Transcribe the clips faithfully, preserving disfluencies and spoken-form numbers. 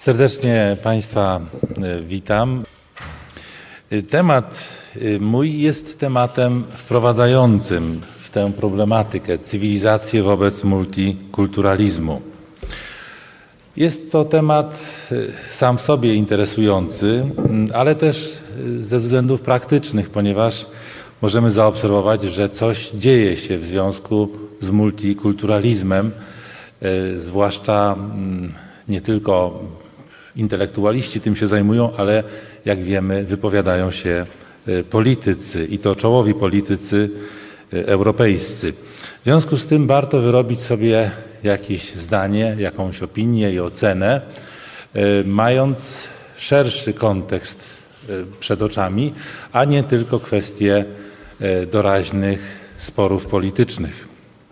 Serdecznie Państwa witam. Temat mój jest tematem wprowadzającym w tę problematykę cywilizację wobec multikulturalizmu. Jest to temat sam w sobie interesujący, ale też ze względów praktycznych, ponieważ możemy zaobserwować, że coś dzieje się w związku z multikulturalizmem, zwłaszcza nie tylko intelektualiści tym się zajmują, ale jak wiemy, wypowiadają się politycy i to czołowi politycy europejscy. W związku z tym warto wyrobić sobie jakieś zdanie, jakąś opinię i ocenę, mając szerszy kontekst przed oczami, a nie tylko kwestie doraźnych sporów politycznych.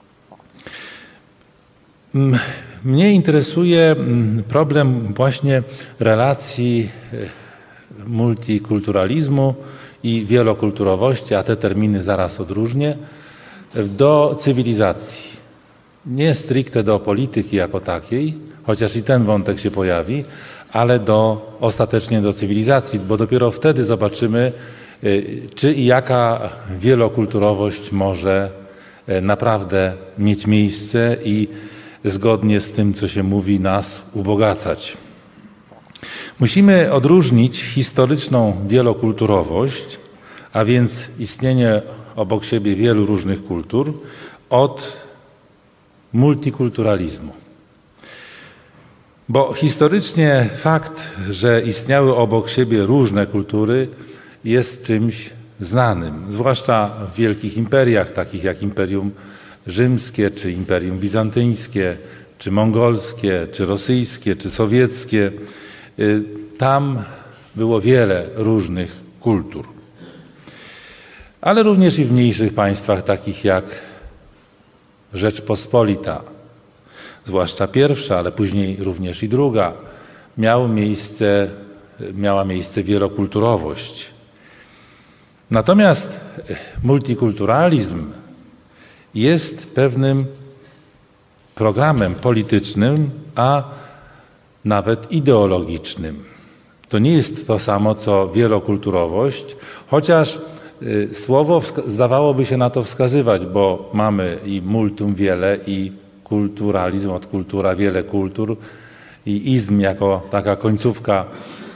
Mnie interesuje problem właśnie relacji multikulturalizmu i wielokulturowości, a te terminy zaraz odróżnię, do cywilizacji. Nie stricte do polityki jako takiej, chociaż i ten wątek się pojawi, ale do, ostatecznie do cywilizacji, bo dopiero wtedy zobaczymy, czy i jaka wielokulturowość może naprawdę mieć miejsce i zgodnie z tym, co się mówi, nas ubogacać. Musimy odróżnić historyczną wielokulturowość, a więc istnienie obok siebie wielu różnych kultur, od multikulturalizmu. Bo historycznie fakt, że istniały obok siebie różne kultury, jest czymś znanym, zwłaszcza w wielkich imperiach, takich jak Imperium Rzymskie, czy Imperium Bizantyjskie, czy mongolskie, czy rosyjskie, czy sowieckie. Tam było wiele różnych kultur. Ale również i w mniejszych państwach, takich jak Rzeczpospolita, zwłaszcza pierwsza, ale później również i druga, miało miejsce, miała miejsce wielokulturowość. Natomiast multikulturalizm jest pewnym programem politycznym, a nawet ideologicznym. To nie jest to samo, co wielokulturowość, chociaż słowo zdawałoby się na to wskazywać, bo mamy i multum wiele, i kulturalizm od kultura, wiele kultur, i izm jako taka końcówka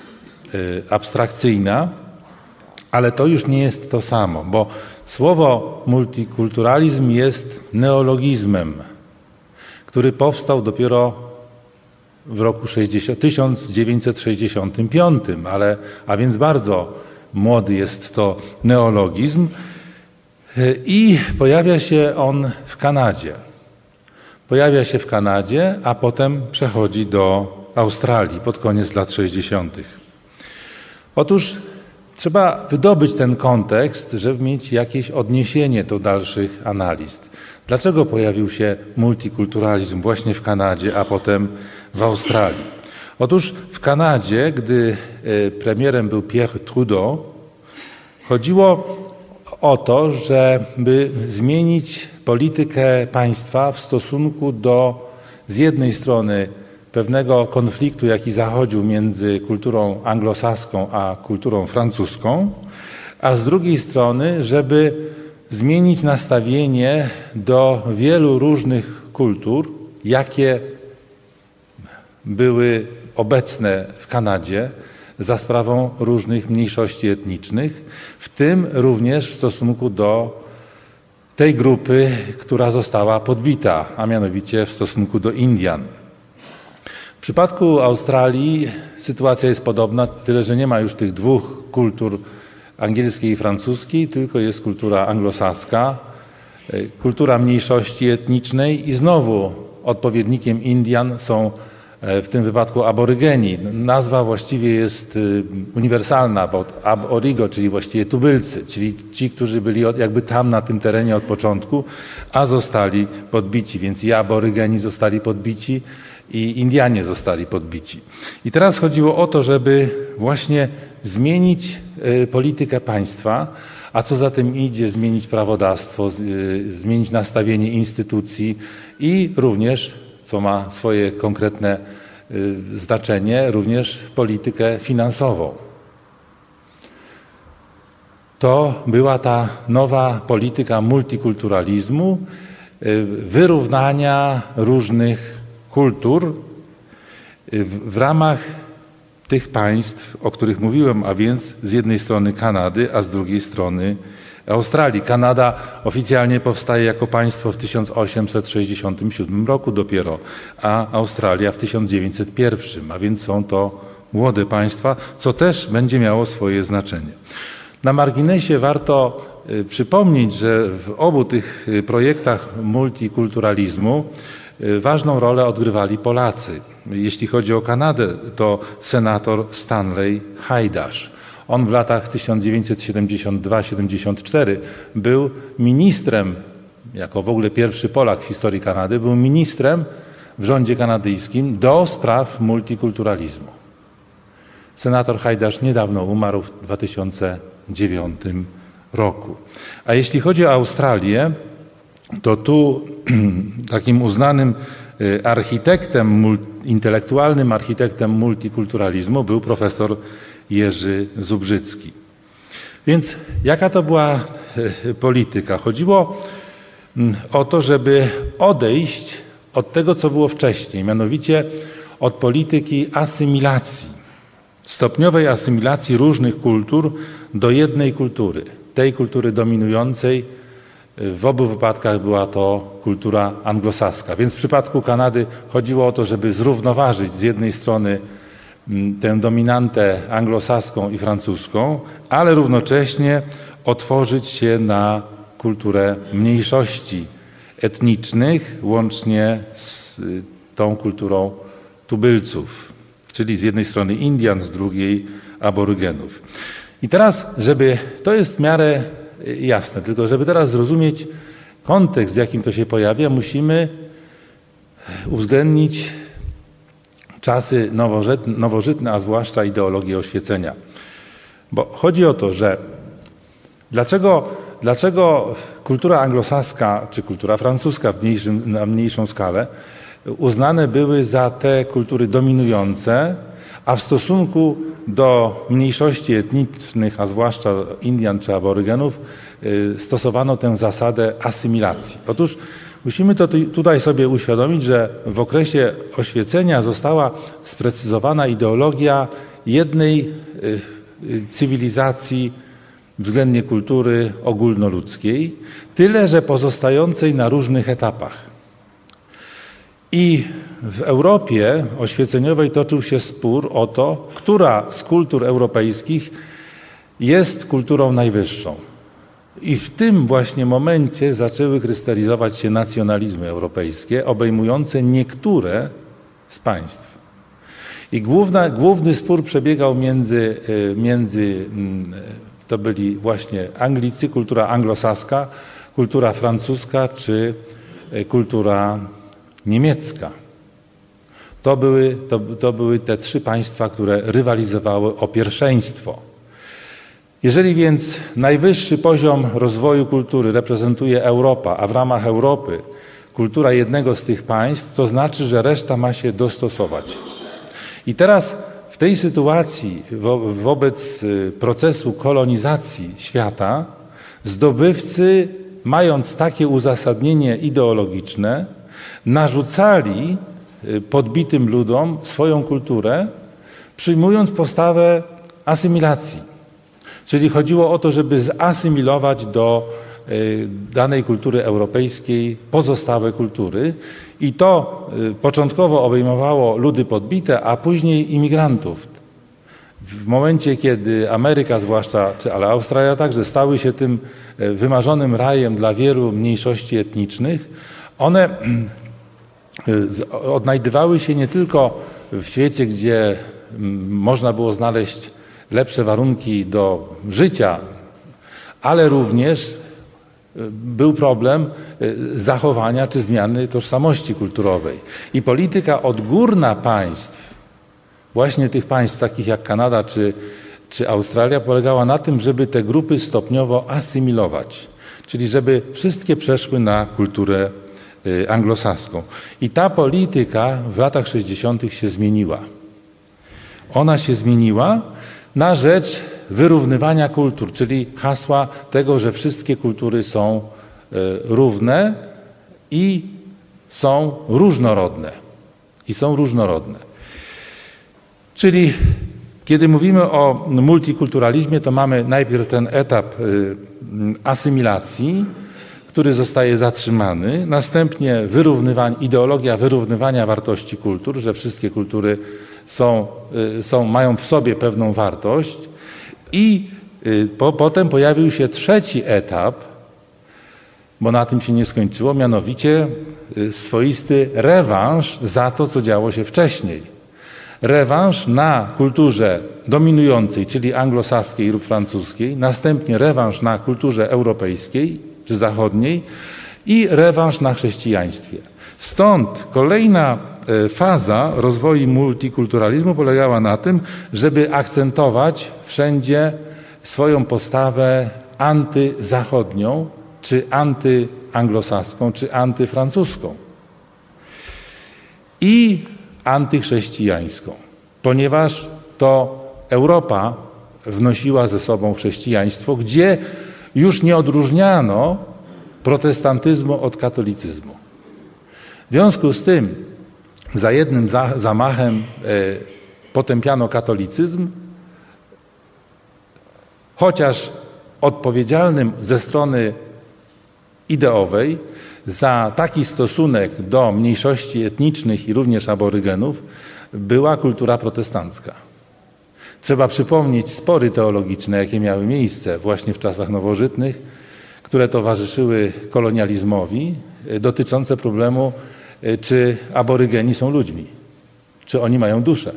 abstrakcyjna, ale to już nie jest to samo, bo słowo multikulturalizm jest neologizmem, który powstał dopiero w roku tysiąc dziewięćset sześćdziesiątym piątym, ale, a więc bardzo młody jest to neologizm i pojawia się on w Kanadzie. Pojawia się w Kanadzie, a potem przechodzi do Australii pod koniec lat sześćdziesiątych. Otóż trzeba wydobyć ten kontekst, żeby mieć jakieś odniesienie do dalszych analiz. Dlaczego pojawił się multikulturalizm właśnie w Kanadzie, a potem w Australii? Otóż w Kanadzie, gdy premierem był Pierre Trudeau, chodziło o to, żeby zmienić politykę państwa w stosunku do z jednej strony pewnego konfliktu, jaki zachodził między kulturą anglosaską a kulturą francuską, a z drugiej strony, żeby zmienić nastawienie do wielu różnych kultur, jakie były obecne w Kanadzie za sprawą różnych mniejszości etnicznych, w tym również w stosunku do tej grupy, która została podbita, a mianowicie w stosunku do Indian. W przypadku Australii sytuacja jest podobna, tyle że nie ma już tych dwóch kultur angielskiej i francuskiej, tylko jest kultura anglosaska, kultura mniejszości etnicznej i znowu odpowiednikiem Indian są w tym wypadku aborygeni. Nazwa właściwie jest uniwersalna, bo ab origo, czyli właściwie tubylcy, czyli ci, którzy byli jakby tam na tym terenie od początku, a zostali podbici, więc i aborygeni zostali podbici, i Indianie zostali podbici. I teraz chodziło o to, żeby właśnie zmienić politykę państwa, a co za tym idzie, zmienić prawodawstwo, zmienić nastawienie instytucji i również, co ma swoje konkretne znaczenie również politykę finansową. To była ta nowa polityka multikulturalizmu, wyrównania różnych kultur w, w ramach tych państw, o których mówiłem, a więc z jednej strony Kanady, a z drugiej strony Australii. Kanada oficjalnie powstaje jako państwo w tysiąc osiemset sześćdziesiątym siódmym roku dopiero, a Australia w tysiąc dziewięćset pierwszym, a więc są to młode państwa, co też będzie miało swoje znaczenie. Na marginesie warto przypomnieć, że w obu tych projektach multikulturalizmu ważną rolę odgrywali Polacy. Jeśli chodzi o Kanadę, to senator Stanley Hajdasz. On w latach tysiąc dziewięćset siedemdziesiąt dwa siedemdziesiąt cztery był ministrem, jako w ogóle pierwszy Polak w historii Kanady, był ministrem w rządzie kanadyjskim do spraw multikulturalizmu. Senator Hajdasz niedawno umarł w dwa tysiące dziewiątym roku. A jeśli chodzi o Australię, to tu takim uznanym architektem, intelektualnym architektem multikulturalizmu był profesor Jerzy Zubrzycki. Więc jaka to była polityka? Chodziło o to, żeby odejść od tego, co było wcześniej, mianowicie od polityki asymilacji, stopniowej asymilacji różnych kultur do jednej kultury, tej kultury dominującej. W obu wypadkach była to kultura anglosaska. Więc w przypadku Kanady chodziło o to, żeby zrównoważyć z jednej strony tę dominantę anglosaską i francuską, ale równocześnie otworzyć się na kulturę mniejszości etnicznych, łącznie z tą kulturą tubylców, czyli z jednej strony Indian, z drugiej aborygenów. I teraz, żeby, to jest w miarę jasne, tylko żeby teraz zrozumieć kontekst, w jakim to się pojawia, musimy uwzględnić czasy nowożytne, a zwłaszcza ideologię oświecenia. Bo chodzi o to, że dlaczego, dlaczego kultura anglosaska czy kultura francuska w mniejszym, na mniejszą skalę uznane były za te kultury dominujące, a w stosunku do mniejszości etnicznych, a zwłaszcza Indian czy aborygenów, stosowano tę zasadę asymilacji. Otóż musimy to tutaj sobie uświadomić, że w okresie oświecenia została sprecyzowana ideologia jednej cywilizacji względnie kultury ogólnoludzkiej, tyle że pozostającej na różnych etapach. I w Europie oświeceniowej toczył się spór o to, która z kultur europejskich jest kulturą najwyższą. I w tym właśnie momencie zaczęły krystalizować się nacjonalizmy europejskie, obejmujące niektóre z państw. I główna, główny spór przebiegał między, między, to byli właśnie Anglicy, kultura anglosaska, kultura francuska czy kultura niemiecka. To były, to, to były te trzy państwa, które rywalizowały o pierwszeństwo. Jeżeli więc najwyższy poziom rozwoju kultury reprezentuje Europa, a w ramach Europy kultura jednego z tych państw, to znaczy, że reszta ma się dostosować. I teraz w tej sytuacji wo, wobec procesu kolonizacji świata zdobywcy, mając takie uzasadnienie ideologiczne, narzucali podbitym ludom swoją kulturę, przyjmując postawę asymilacji. Czyli chodziło o to, żeby zasymilować do danej kultury europejskiej pozostałe kultury i to początkowo obejmowało ludy podbite, a później imigrantów. W momencie, kiedy Ameryka zwłaszcza, czy ale Australia także stały się tym wymarzonym rajem dla wielu mniejszości etnicznych, one odnajdywały się nie tylko w świecie, gdzie można było znaleźć lepsze warunki do życia, ale również był problem zachowania czy zmiany tożsamości kulturowej. I polityka odgórna państw, właśnie tych państw takich jak Kanada czy, czy Australia, polegała na tym, żeby te grupy stopniowo asymilować, czyli żeby wszystkie przeszły na kulturę anglosaską. I ta polityka w latach sześćdziesiątych się zmieniła. Ona się zmieniła na rzecz wyrównywania kultur, czyli hasła tego, że wszystkie kultury są równe i są różnorodne. I są różnorodne. Czyli kiedy mówimy o multikulturalizmie, to mamy najpierw ten etap asymilacji, który zostaje zatrzymany, następnie wyrównywanie, ideologia wyrównywania wartości kultur, że wszystkie kultury są, są, mają w sobie pewną wartość i po, potem pojawił się trzeci etap, bo na tym się nie skończyło, mianowicie swoisty rewanż za to, co działo się wcześniej. Rewanż na kulturze dominującej, czyli anglosaskiej lub francuskiej, następnie rewanż na kulturze europejskiej czy zachodniej i rewanż na chrześcijaństwie. Stąd kolejna faza rozwoju multikulturalizmu polegała na tym, żeby akcentować wszędzie swoją postawę antyzachodnią, czy antyanglosaską, czy antyfrancuską i antychrześcijańską, ponieważ to Europa wnosiła ze sobą chrześcijaństwo, gdzie już nie odróżniano protestantyzmu od katolicyzmu. W związku z tym za jednym zamachem potępiano katolicyzm, chociaż odpowiedzialnym ze strony ideowej za taki stosunek do mniejszości etnicznych i również aborygenów była kultura protestancka. Trzeba przypomnieć spory teologiczne, jakie miały miejsce właśnie w czasach nowożytnych, które towarzyszyły kolonializmowi, dotyczące problemu, czy aborygeni są ludźmi, czy oni mają duszę.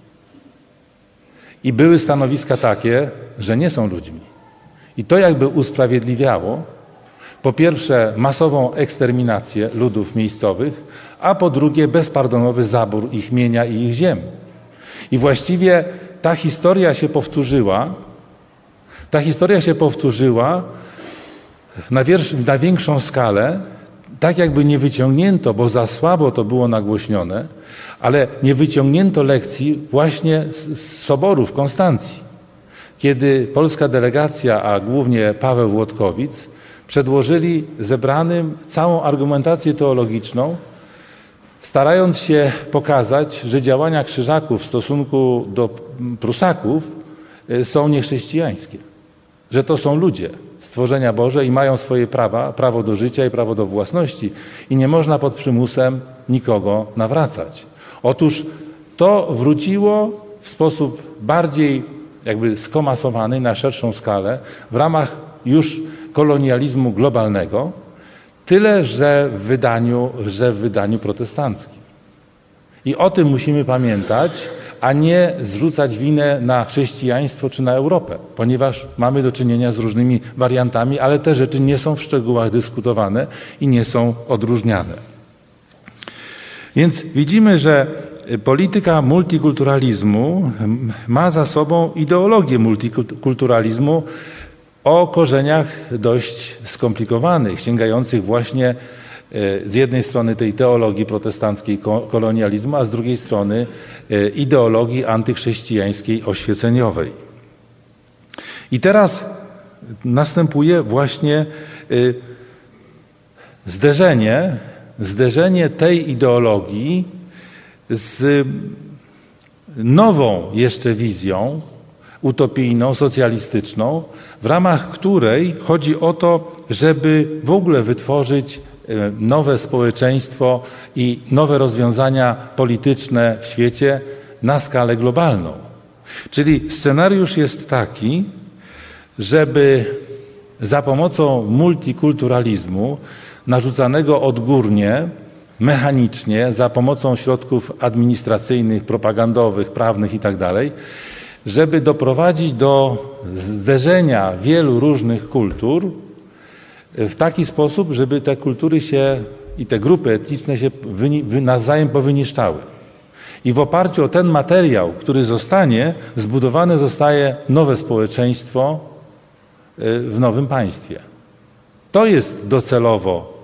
I były stanowiska takie, że nie są ludźmi. I to jakby usprawiedliwiało po pierwsze masową eksterminację ludów miejscowych, a po drugie bezpardonowy zabór ich mienia i ich ziem. I właściwie ta historia się powtórzyła, ta historia się powtórzyła na, wiersz, na większą skalę, tak jakby nie wyciągnięto, bo za słabo to było nagłośnione, ale nie wyciągnięto lekcji właśnie z, z soboru w Konstancji, kiedy polska delegacja, a głównie Paweł Włodkowic, przedłożyli zebranym całą argumentację teologiczną, starając się pokazać, że działania Krzyżaków w stosunku do Prusaków są niechrześcijańskie, że to są ludzie, stworzenia Boże i mają swoje prawa, prawo do życia i prawo do własności i nie można pod przymusem nikogo nawracać. Otóż to wróciło w sposób bardziej jakby skomasowany na szerszą skalę w ramach już kolonializmu globalnego, tyle, że w wydaniu, że w wydaniu protestanckim. I o tym musimy pamiętać, a nie zrzucać winę na chrześcijaństwo czy na Europę, ponieważ mamy do czynienia z różnymi wariantami, ale te rzeczy nie są w szczegółach dyskutowane i nie są odróżniane. Więc widzimy, że polityka multikulturalizmu ma za sobą ideologię multikulturalizmu o korzeniach dość skomplikowanych, sięgających właśnie z jednej strony tej teologii protestanckiej kolonializmu, a z drugiej strony ideologii antychrześcijańskiej oświeceniowej. I teraz następuje właśnie zderzenie, zderzenie tej ideologii z nową jeszcze wizją utopijną, socjalistyczną, w ramach której chodzi o to, żeby w ogóle wytworzyć nowe społeczeństwo i nowe rozwiązania polityczne w świecie na skalę globalną. Czyli scenariusz jest taki, żeby za pomocą multikulturalizmu narzucanego odgórnie, mechanicznie, za pomocą środków administracyjnych, propagandowych, prawnych itd., żeby doprowadzić do zderzenia wielu różnych kultur w taki sposób, żeby te kultury się i te grupy etniczne się nawzajem powyniszczały. I w oparciu o ten materiał, który zostanie, zbudowane zostaje nowe społeczeństwo w nowym państwie. To jest docelowo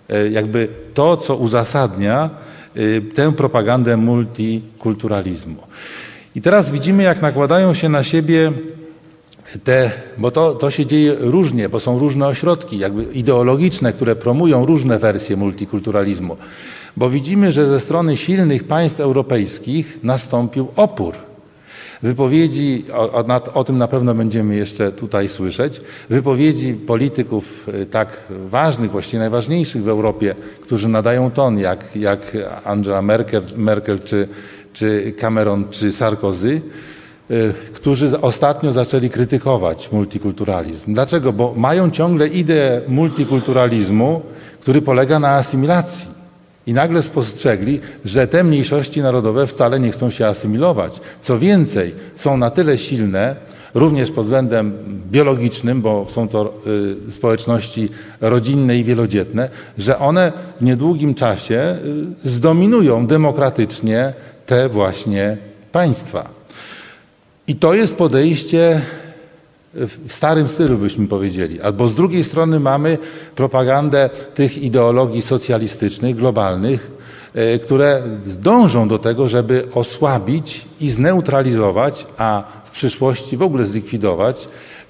jakby to, co uzasadnia tę propagandę multikulturalizmu. I teraz widzimy, jak nakładają się na siebie te, bo to, to się dzieje różnie, bo są różne ośrodki jakby ideologiczne, które promują różne wersje multikulturalizmu. Bo widzimy, że ze strony silnych państw europejskich nastąpił opór. Wypowiedzi, o, o, o tym na pewno będziemy jeszcze tutaj słyszeć, wypowiedzi polityków tak ważnych, właściwie najważniejszych w Europie, którzy nadają ton, jak, jak Angela Merkel, Merkel czy, czy Cameron, czy Sarkozy, którzy ostatnio zaczęli krytykować multikulturalizm. Dlaczego? Bo mają ciągle ideę multikulturalizmu, który polega na asymilacji. I nagle spostrzegli, że te mniejszości narodowe wcale nie chcą się asymilować. Co więcej, są na tyle silne, również pod względem biologicznym, bo są to y, społeczności rodzinne i wielodzietne, że one w niedługim czasie y, zdominują demokratycznie te właśnie państwa. I to jest podejście w starym stylu, byśmy powiedzieli. Albo z drugiej strony mamy propagandę tych ideologii socjalistycznych, globalnych, które dążą do tego, żeby osłabić i zneutralizować, a w przyszłości w ogóle zlikwidować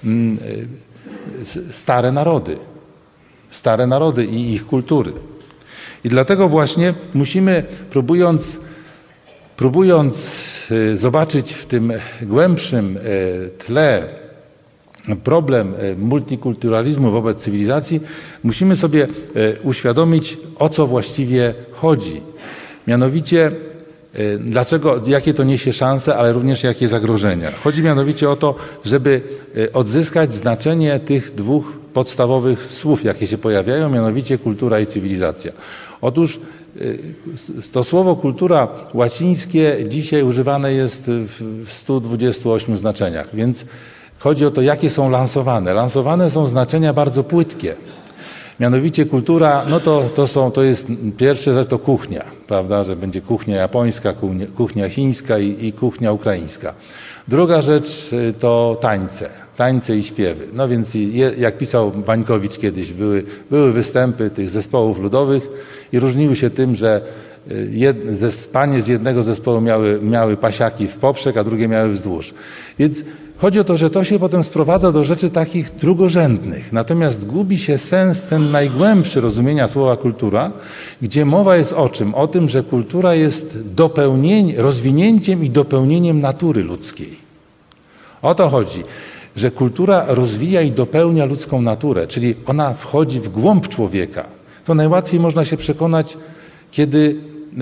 stare narody. Stare narody i ich kultury. I dlatego właśnie musimy, próbując próbując zobaczyć w tym głębszym tle problem multikulturalizmu wobec cywilizacji, musimy sobie uświadomić, o co właściwie chodzi. Mianowicie, dlaczego, jakie to niesie szanse, ale również jakie zagrożenia. Chodzi mianowicie o to, żeby odzyskać znaczenie tych dwóch podstawowych słów, jakie się pojawiają, mianowicie kultura i cywilizacja. Otóż to słowo kultura łacińskie dzisiaj używane jest w stu dwudziestu ośmiu znaczeniach, więc chodzi o to, jakie są lansowane. Lansowane są znaczenia bardzo płytkie. Mianowicie kultura, no to, to, są, to jest pierwsza rzecz, to kuchnia, prawda, że będzie kuchnia japońska, kuchnia, kuchnia chińska i, i kuchnia ukraińska. Druga rzecz to tańce, tańce i śpiewy. No więc je, jak pisał Wańkowicz kiedyś, były, były występy tych zespołów ludowych i różniły się tym, że jed, zes, panie z jednego zespołu miały, miały pasiaki w poprzek, a drugie miały wzdłuż. Więc chodzi o to, że to się potem sprowadza do rzeczy takich drugorzędnych. Natomiast gubi się sens ten najgłębszy rozumienia słowa kultura, gdzie mowa jest o czym? O tym, że kultura jest dopełnieniem, rozwinięciem i dopełnieniem natury ludzkiej. O to chodzi, że kultura rozwija i dopełnia ludzką naturę, czyli ona wchodzi w głąb człowieka. To najłatwiej można się przekonać, kiedy,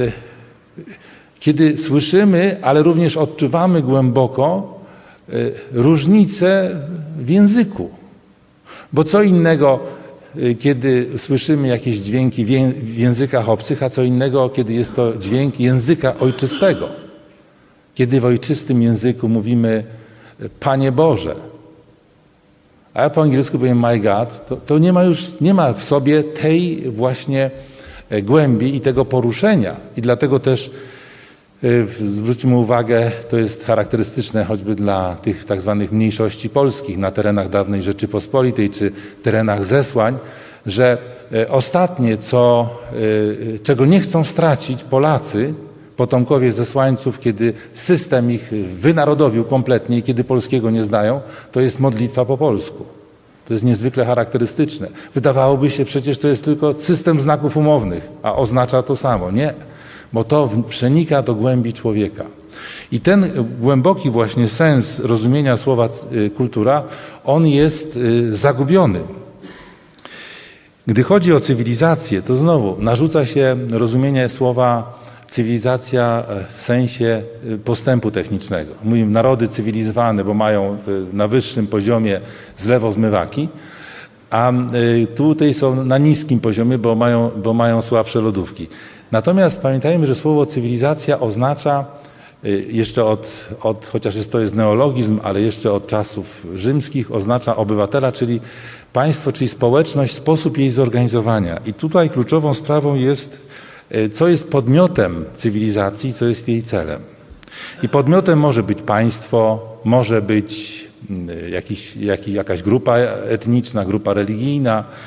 kiedy słyszymy, ale również odczuwamy głęboko różnice w języku. Bo co innego, kiedy słyszymy jakieś dźwięki w językach obcych, a co innego, kiedy jest to dźwięk języka ojczystego. Kiedy w ojczystym języku mówimy Panie Boże, a ja po angielsku powiem My God, to, to nie ma już nie ma w sobie tej właśnie głębi i tego poruszenia. I dlatego też zwróćmy uwagę, to jest charakterystyczne choćby dla tych tak zwanych mniejszości polskich na terenach dawnej Rzeczypospolitej czy terenach zesłań, że ostatnie, co, czego nie chcą stracić Polacy, potomkowie zesłańców, kiedy system ich wynarodowił kompletnie i kiedy polskiego nie znają, to jest modlitwa po polsku. To jest niezwykle charakterystyczne. Wydawałoby się przecież to jest tylko system znaków umownych, a oznacza to samo. Nie, bo to przenika do głębi człowieka. I ten głęboki właśnie sens rozumienia słowa kultura, on jest zagubiony. Gdy chodzi o cywilizację, to znowu narzuca się rozumienie słowa cywilizacja w sensie postępu technicznego. Mówimy narody cywilizowane, bo mają na wyższym poziomie zlewozmywaki, a tutaj są na niskim poziomie, bo mają, bo mają słabsze lodówki. Natomiast pamiętajmy, że słowo cywilizacja oznacza jeszcze od, od, chociaż jest to jest neologizm, ale jeszcze od czasów rzymskich oznacza obywatela, czyli państwo, czyli społeczność, sposób jej zorganizowania. I tutaj kluczową sprawą jest, co jest podmiotem cywilizacji, co jest jej celem. I podmiotem może być państwo, może być jakiś, jakiś, jakaś grupa etniczna, grupa religijna,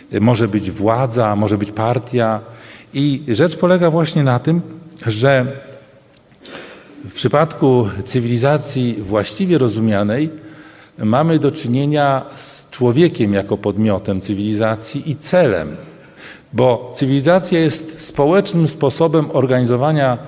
może być władza, może być partia. I rzecz polega właśnie na tym, że w przypadku cywilizacji właściwie rozumianej mamy do czynienia z człowiekiem jako podmiotem cywilizacji i celem, bo cywilizacja jest społecznym sposobem organizowania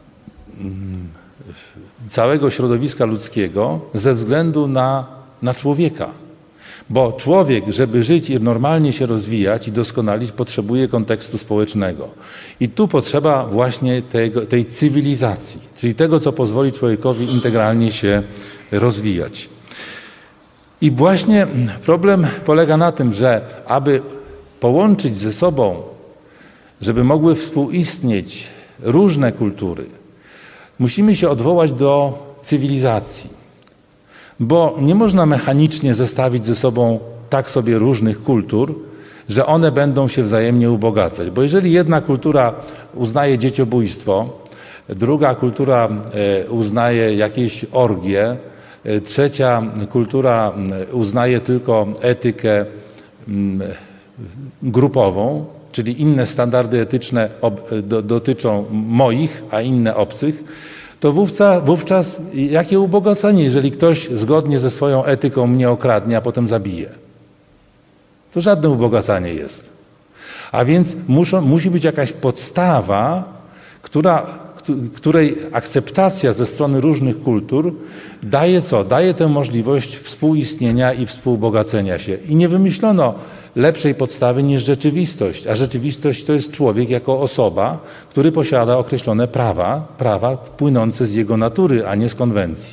całego środowiska ludzkiego ze względu na, na człowieka. Bo człowiek, żeby żyć i normalnie się rozwijać i doskonalić, potrzebuje kontekstu społecznego. I tu potrzeba właśnie tego, tej cywilizacji, czyli tego, co pozwoli człowiekowi integralnie się rozwijać. I właśnie problem polega na tym, że aby połączyć ze sobą, żeby mogły współistnieć różne kultury, musimy się odwołać do cywilizacji, bo nie można mechanicznie zestawić ze sobą tak sobie różnych kultur, że one będą się wzajemnie ubogacać. Bo jeżeli jedna kultura uznaje dzieciobójstwo, druga kultura uznaje jakieś orgie, trzecia kultura uznaje tylko etykę grupową, czyli inne standardy etyczne dotyczą moich, a inne obcych, to wówczas, wówczas jakie ubogacenie, jeżeli ktoś zgodnie ze swoją etyką mnie okradnie, a potem zabije? To żadne ubogacanie jest. A więc muszą, musi być jakaś podstawa, która, której akceptacja ze strony różnych kultur daje co? Daje tę możliwość współistnienia i współbogacenia się. I nie wymyślono lepszej podstawy niż rzeczywistość, a rzeczywistość to jest człowiek jako osoba, który posiada określone prawa, prawa płynące z jego natury, a nie z konwencji.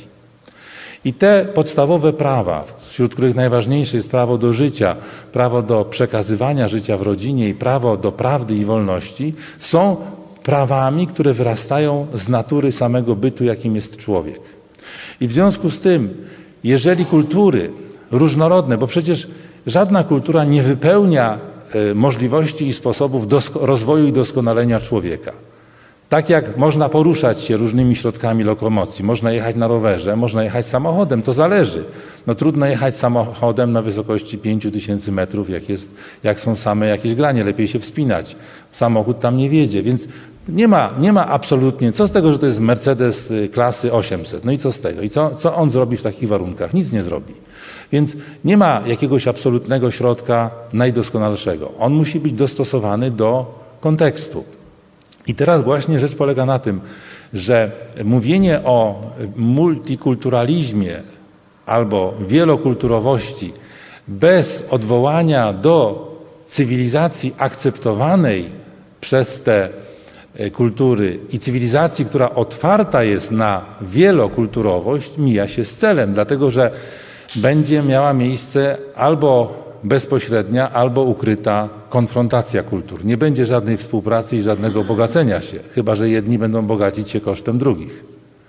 I te podstawowe prawa, wśród których najważniejsze jest prawo do życia, prawo do przekazywania życia w rodzinie i prawo do prawdy i wolności, są prawami, które wyrastają z natury samego bytu, jakim jest człowiek. I w związku z tym, jeżeli kultury różnorodne, bo przecież żadna kultura nie wypełnia możliwości i sposobów rozwoju i doskonalenia człowieka. Tak jak można poruszać się różnymi środkami lokomocji, można jechać na rowerze, można jechać samochodem, to zależy. No trudno jechać samochodem na wysokości pięciu tysięcy metrów, jak, jest, jak są same jakieś granie, lepiej się wspinać. Samochód tam nie wiedzie, więc nie ma, nie ma absolutnie, co z tego, że to jest Mercedes klasy osiemset, no i co z tego? I co, co on zrobi w takich warunkach? Nic nie zrobi. Więc nie ma jakiegoś absolutnego środka najdoskonalszego. On musi być dostosowany do kontekstu. I teraz właśnie rzecz polega na tym, że mówienie o multikulturalizmie albo wielokulturowości bez odwołania do cywilizacji akceptowanej przez te kultury i cywilizacji, która otwarta jest na wielokulturowość, mija się z celem, dlatego że będzie miała miejsce albo bezpośrednia, albo ukryta konfrontacja kultur. Nie będzie żadnej współpracy i żadnego bogacenia się, chyba że jedni będą bogacić się kosztem drugich.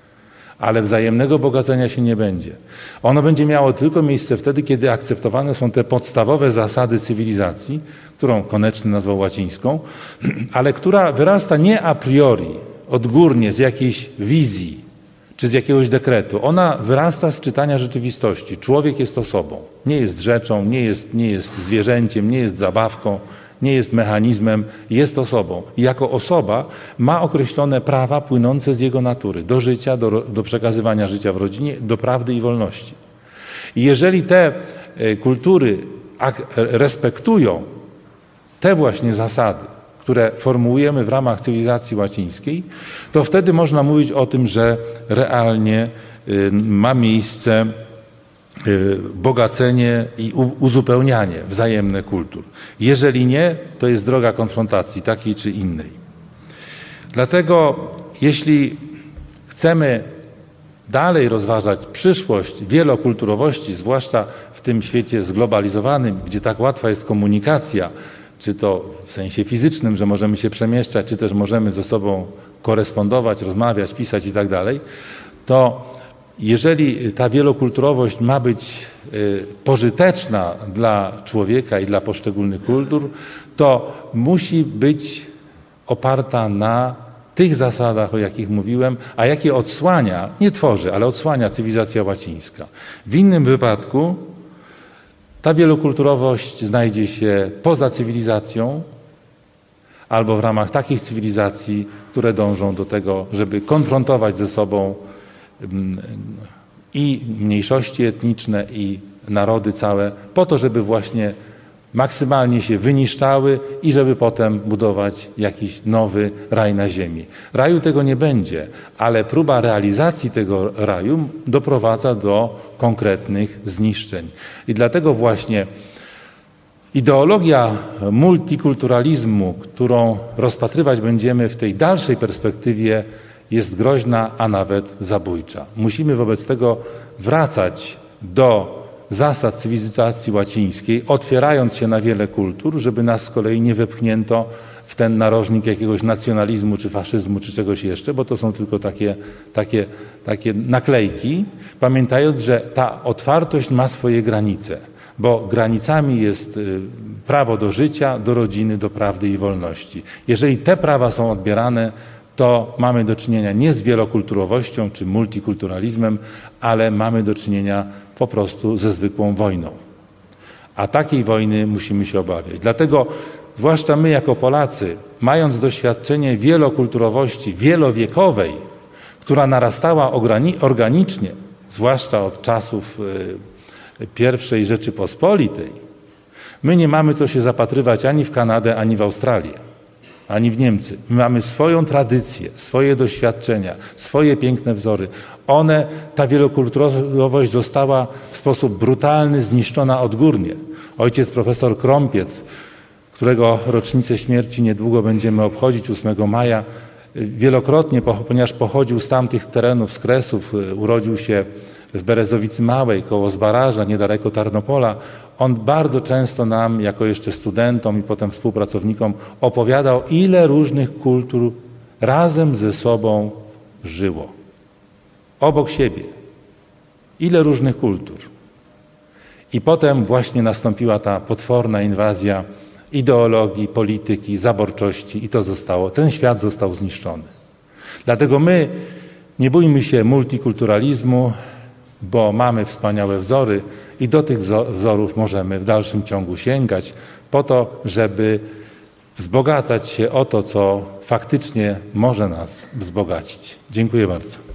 Ale wzajemnego bogacenia się nie będzie. Ono będzie miało tylko miejsce wtedy, kiedy akceptowane są te podstawowe zasady cywilizacji, którą Koneczny nazwał łacińską, ale która wyrasta nie a priori, odgórnie, z jakiejś wizji, czy z jakiegoś dekretu. Ona wyrasta z czytania rzeczywistości. Człowiek jest osobą. Nie jest rzeczą, nie jest, nie jest zwierzęciem, nie jest zabawką, nie jest mechanizmem, jest osobą. I jako osoba ma określone prawa płynące z jego natury. Do życia, do, do przekazywania życia w rodzinie, do prawdy i wolności. I jeżeli te kultury respektują te właśnie zasady, które formułujemy w ramach cywilizacji łacińskiej, to wtedy można mówić o tym, że realnie ma miejsce bogacenie i uzupełnianie wzajemne kultur. Jeżeli nie, to jest droga konfrontacji takiej czy innej. Dlatego jeśli chcemy dalej rozważać przyszłość wielokulturowości, zwłaszcza w tym świecie zglobalizowanym, gdzie tak łatwa jest komunikacja, czy to w sensie fizycznym, że możemy się przemieszczać, czy też możemy ze sobą korespondować, rozmawiać, pisać i tak dalej, to jeżeli ta wielokulturowość ma być pożyteczna dla człowieka i dla poszczególnych kultur, to musi być oparta na tych zasadach, o jakich mówiłem, a jakie odsłania, nie tworzy, ale odsłania cywilizacja łacińska. W innym wypadku Ta wielokulturowość znajdzie się poza cywilizacją albo w ramach takich cywilizacji, które dążą do tego, żeby konfrontować ze sobą i mniejszości etniczne, i narody całe, po to, żeby właśnie maksymalnie się wyniszczały i żeby potem budować jakiś nowy raj na ziemi. Raju tego nie będzie, ale próba realizacji tego raju doprowadza do konkretnych zniszczeń. I dlatego właśnie ideologia multikulturalizmu, którą rozpatrywać będziemy w tej dalszej perspektywie, jest groźna, a nawet zabójcza. Musimy wobec tego wracać do zasad cywilizacji łacińskiej, otwierając się na wiele kultur, żeby nas z kolei nie wepchnięto w ten narożnik jakiegoś nacjonalizmu, czy faszyzmu, czy czegoś jeszcze, bo to są tylko takie, takie, takie naklejki, pamiętając, że ta otwartość ma swoje granice, bo granicami jest prawo do życia, do rodziny, do prawdy i wolności. Jeżeli te prawa są odbierane, to mamy do czynienia nie z wielokulturowością czy multikulturalizmem, ale mamy do czynienia po prostu ze zwykłą wojną. A takiej wojny musimy się obawiać. Dlatego zwłaszcza my jako Polacy, mając doświadczenie wielokulturowości wielowiekowej, która narastała organicznie, zwłaszcza od czasów pierwszej Rzeczypospolitej, my nie mamy co się zapatrywać ani w Kanadę, ani w Australię, ani w Niemcy. My mamy swoją tradycję, swoje doświadczenia, swoje piękne wzory. One, ta wielokulturowość została w sposób brutalny zniszczona odgórnie. Ojciec profesor Krąpiec, którego rocznicę śmierci niedługo będziemy obchodzić ósmego maja, wielokrotnie, ponieważ pochodził z tamtych terenów, z Kresów, urodził się w Berezowicy Małej, koło Zbaraża, niedaleko Tarnopola. On bardzo często nam, jako jeszcze studentom i potem współpracownikom, opowiadał, ile różnych kultur razem ze sobą żyło. Obok siebie. Ile różnych kultur. I potem właśnie nastąpiła ta potworna inwazja ideologii, polityki, zaborczości i to zostało, ten świat został zniszczony. Dlatego my nie bójmy się multikulturalizmu, bo mamy wspaniałe wzory i do tych wzorów możemy w dalszym ciągu sięgać po to, żeby wzbogacać się o to, co faktycznie może nas wzbogacić. Dziękuję bardzo.